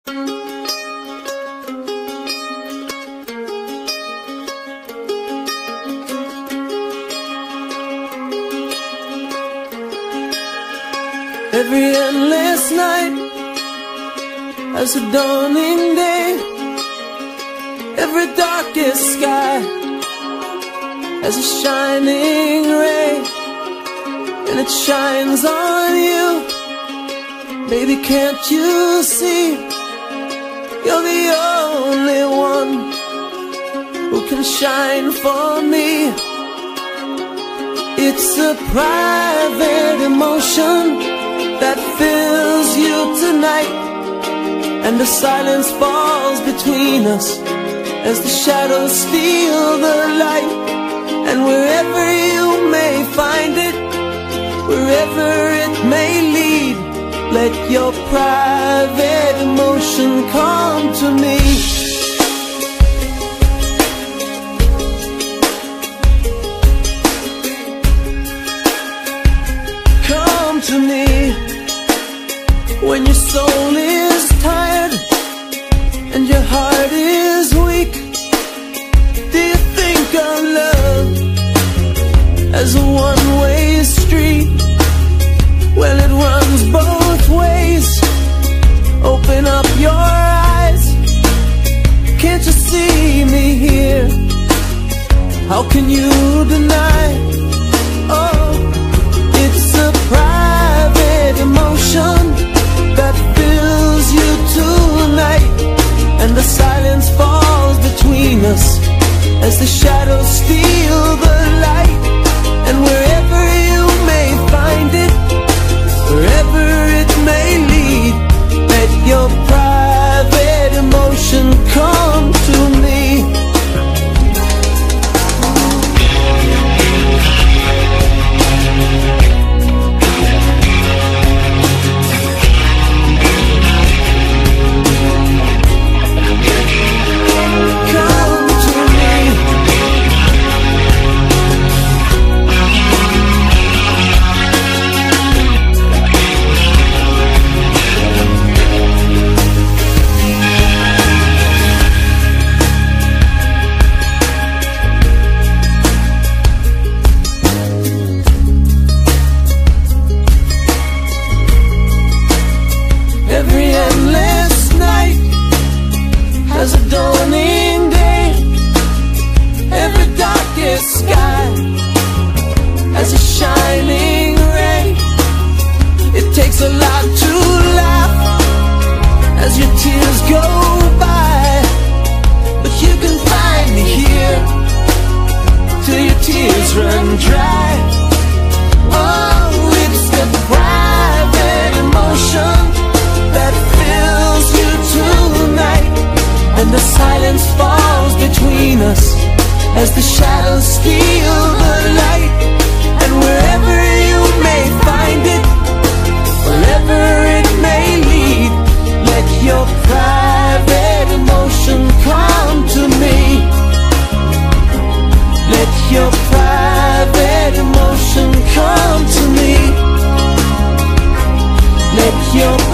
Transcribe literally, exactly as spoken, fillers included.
Every endless night has a dawning day. Every darkest sky has a shining ray, and it shines on you. Baby, can't you see? You're the only one who can shine for me. It's a private emotion that fills you tonight, and the silence falls between us as the shadows steal the light. And wherever you may find it, wherever it may lead, let your private emotion come to me. Come to me. When your soul is tired and your heart is weak, do you think of love as a one-way street? Well, it runs both ways. Open up your eyes. Can't you see me here? How can you deny? Oh, it's a private emotion that fills you tonight, and the silence falls between us as the shadows steal the light. And wherever you may find it, wherever it may lead, let your private emotion come to me. Every endless night has a dawning day. Every darkest sky has a shining ray. It takes a lot to laugh as your tears go by, but you can find me here till your tears run dry. Oh, it's the private emotion that fills you tonight, and the silence falls between us as the shadows steal the light. And wherever you may find it, wherever it may lead, let your private emotion come to me. Let your private emotion come to me. Let your